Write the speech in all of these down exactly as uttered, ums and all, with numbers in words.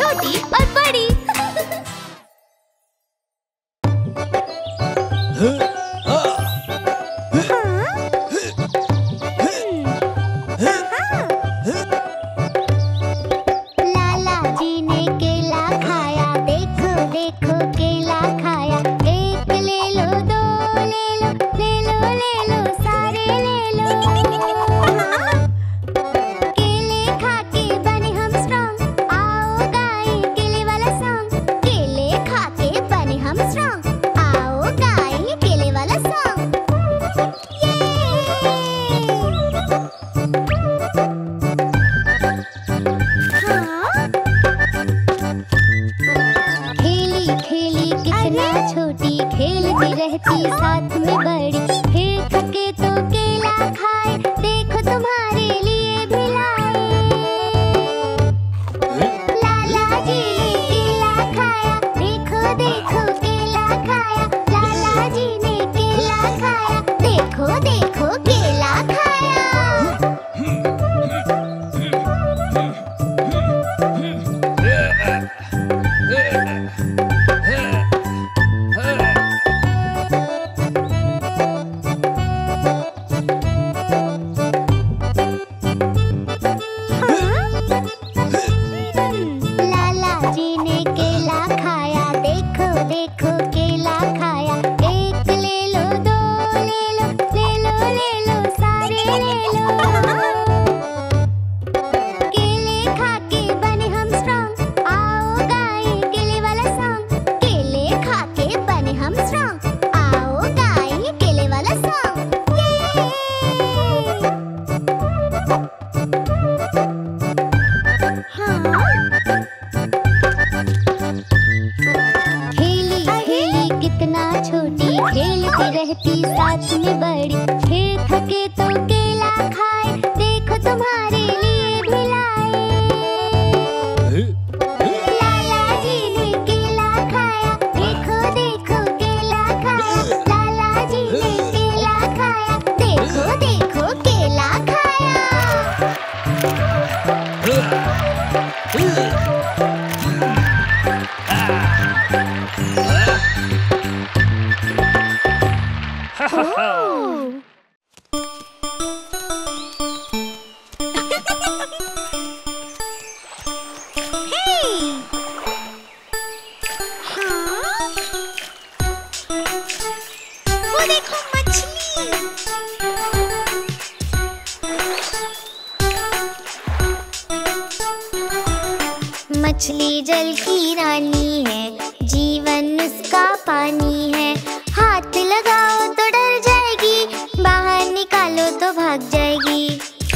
छोटी और बड़ी। लाला जी ने केला खाया, देखो देखो केला खाया। एक ले लो, दो ले लो, ले लो ले लो सारे ले लो। केले खा के बने हम स्ट्रॉन्ग, आओ गाएं केले वाला सॉन्ग। केले खा के बने हम स्ट्रॉन्ग, आओ गाएं केले वाला सॉन्ग। खेली खेली कितना छोटी, खेलती रहती साथ में बड़ी। फिर थके तो केला खाए, देखो तुम्हारे लिए भी लाए। लाला जी ने केला खाया, देखो देखो केला खाया। लाला जी ने केला खाया, देखो देखो केला खाया। लाला जी ने केला खाया, देखो देखो केला खाया। एक ले लो, दो ले लो, ले लो ले लो सारे ले लो। केले खा के बने हम स्ट्रॉन्ग, आओ गाएं केले वाला सॉन्ग। केले खा के बने हम स्ट्रॉन्ग, आओ गाएं केले वाला सॉन्ग। खेली खेली कितना छोटी, खेलती रहती साथ में बड़ी। फिर थके तो केला खाए, देखो तुम्हारे लिए भी लाए। लाला जी ने केला खाया, देखो देखो केला खाया। लाला जी ने केला खाया, देखो देखो केला खाया। वो देखो मछली। मछली जल की रानी है, जीवन उसका पानी है। हाथ लगाओ तो डर जाएगी, बाहर निकालो तो भाग जाएगी।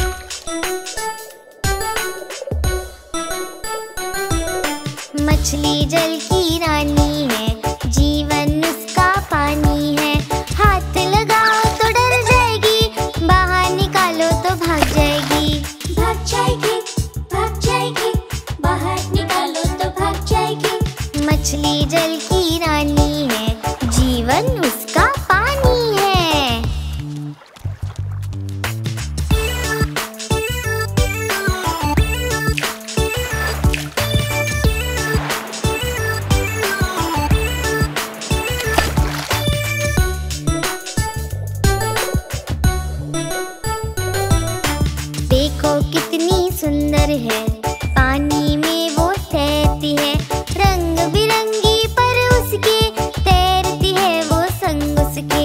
मछली जल की रानी है, जीवन उसका पानी है। हाथ लगाओ तो डर जाएगी, बाहर निकालो तो भाग जाएगी। भाग जाएगी, भाग जाएगी, बाहर निकालो तो भाग जाएगी। मछली जल की रानी है, जीवन उसका पानी है। देखो कितनी सुंदर है, पानी में वो तैरती है। रंग बिरंगी पर उसके, तैरती है वो संग उसके।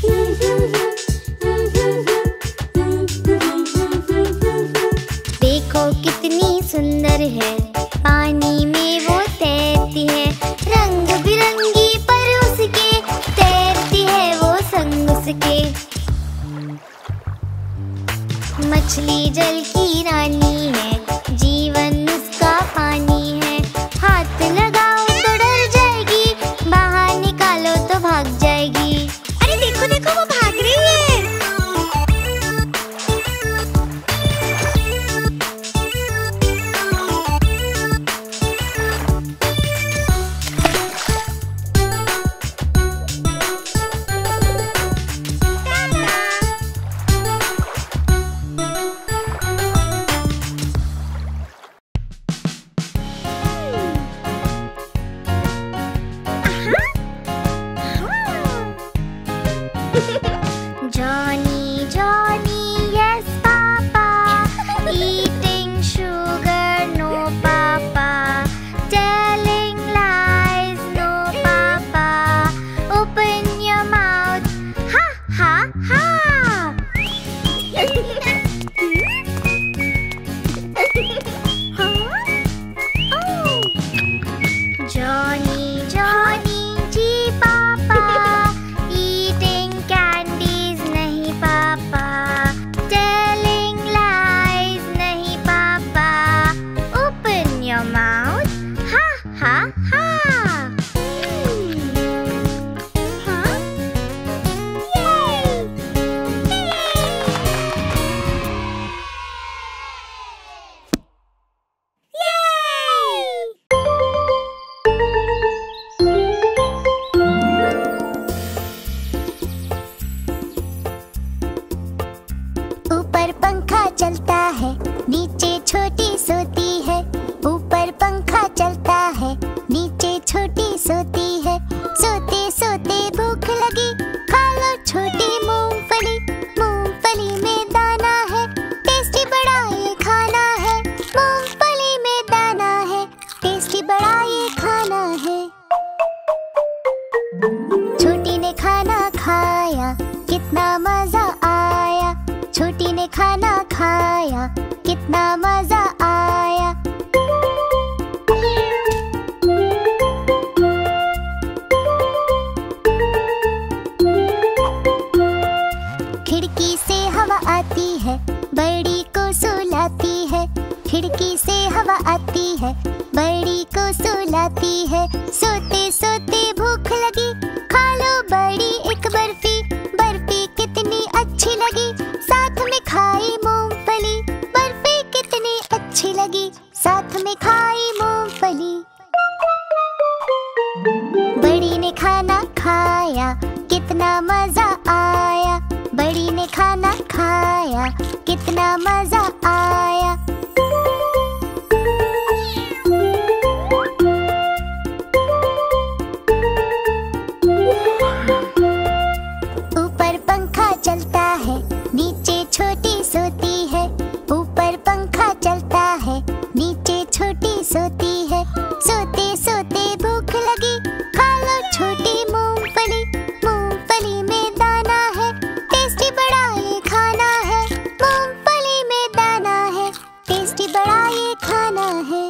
देखो कितनी सुंदर है, पानी में वो तैरती है। रंग बिरंगी पर उसके, तैरती है वो संग उसके। मछली जल की रानी है, जीवन उसका पानी है। हाथ लगाओ तो डर जाएगी, बाहर निकालो तो भाग जाएगी। अरे देखो देखो वो भाग रही है। छोटी सोती है, ऊपर पंखा चलता है, नीचे छोटी सोती है। सोते सोते भूख लगी, खा लो छोटी मूंगफली। मूंगफली में दाना है, टेस्टी बड़ा ये खाना है। मूंगफली में दाना है, टेस्टी बड़ा ये खाना है। छोटी ने खाना खाया, कितना मजा आया। छोटी ने खाना खाया, कितना मजा आया। खिड़की से हवा आती है, बड़ी को सुलाती है। खिड़की से हवा आती है, बड़ी को सुलाती है। सोते सोते भूख लगी, खा लो बड़ी एक बर्फी। बर्फी कितनी अच्छी लगी, साथ में खाई मूंगफली। बर्फी कितनी अच्छी लगी, साथ में खाई मूंगफली। बड़ी ने खाना खाया, कितना मजा आया। बड़ी ने खाना खाया, कितना मजा आया। ऊपर पंखा चलता है, नीचे छोटी सोती है। ऊपर पंखा चलता है, नीचे छोटी सोती है। सोते सोते भूख लगी, खा लो छोटी मूंगफली। मूंगफली में दाना है, टेस्टी बड़ा ये खाना है। मूंगफली में दाना है, टेस्टी बड़ा ये खाना है।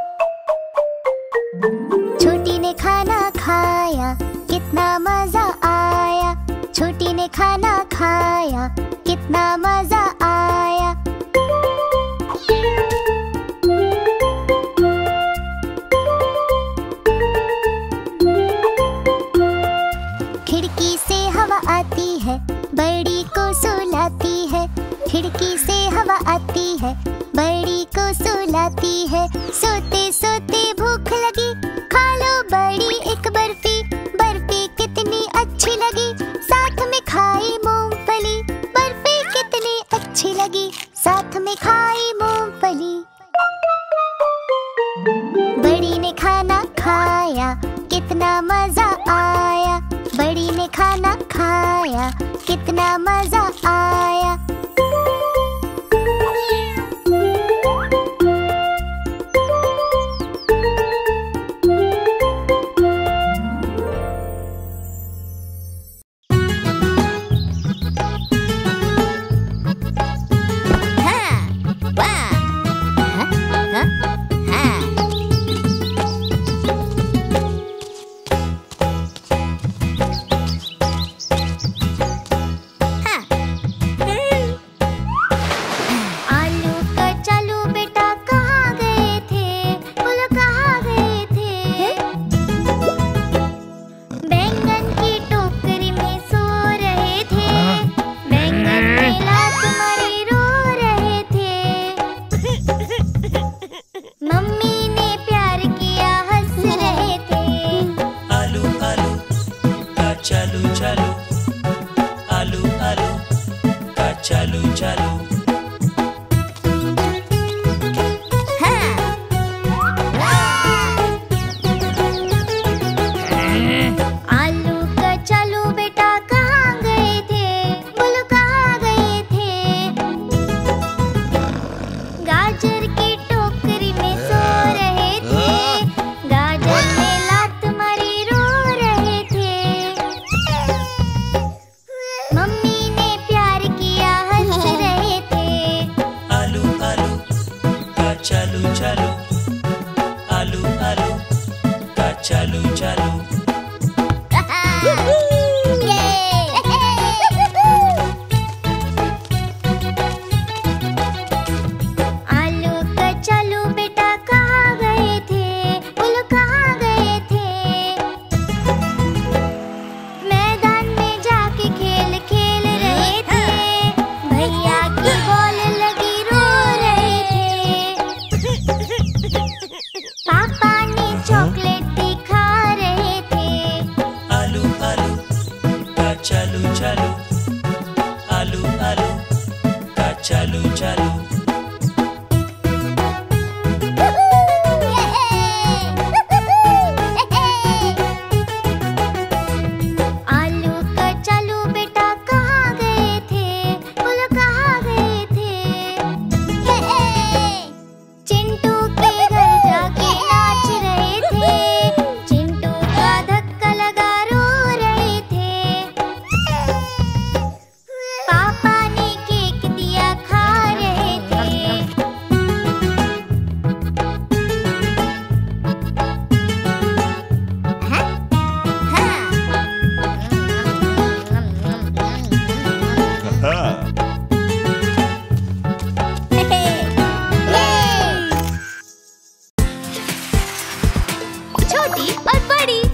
छोटी ने खाना खाया, कितना मजा आया। छोटी ने खाना खाया, कितना मजा आया। खिड़की से हवा आती है, बड़ी को सुलाती है। खिड़की से हवा आती है, बड़ी को सुलाती है। सोते सोते भूख लगी, खा लो बड़ी एक बर्फी। बर्फी कितनी अच्छी लगी, साथ में खाई मूंगफली। बर्फी कितनी अच्छी लगी, साथ में खाई मूंगफली। बड़ी ने खाना खाया, कितना मजा आया। बड़ी ने खाना खाया, कितना मजा आया। चॉकलेट दिखा रहे थे। छोटी और बड़ी।